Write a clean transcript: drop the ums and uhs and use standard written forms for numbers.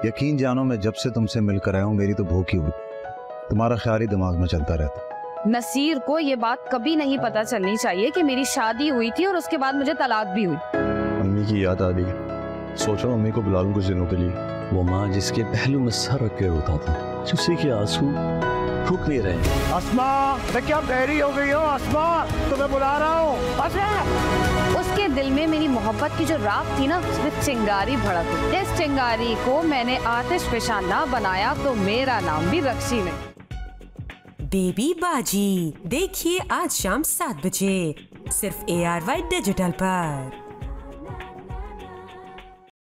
यकीन जानो मैं जब से तुमसे मिलकर आया हूँ मेरी तो भूख ही हुई, तुम्हारा ख्याल ही दिमाग में चलता रहता। नसीर को ये बात कभी नहीं पता चलनी चाहिए कि मेरी शादी हुई थी और उसके बाद मुझे तलाक भी हुई। मम्मी की याद आ रही, सोच रहा हूँ मम्मी को बुला लूं कुछ दिनों के लिए। वो माँ जिसके पहलू में सर रख के रोता था, उसी के आंसू रुक नहीं रहे। अस्मा, मैं क्या बहरी हो गई हो? अस्मा, तुम्हें बुला रहा हूँ। अस्मा। उसके दिल में मेरी मोहब्बत की जो राख थी ना, उसमें चिंगारी भड़क गई। इस चिंगारी को मैंने आतिश पेशाना बनाया तो मेरा नाम भी रक्सी नहीं। बेबी बाजी देखिए आज शाम 7 बजे सिर्फ ARY डिजिटल पर।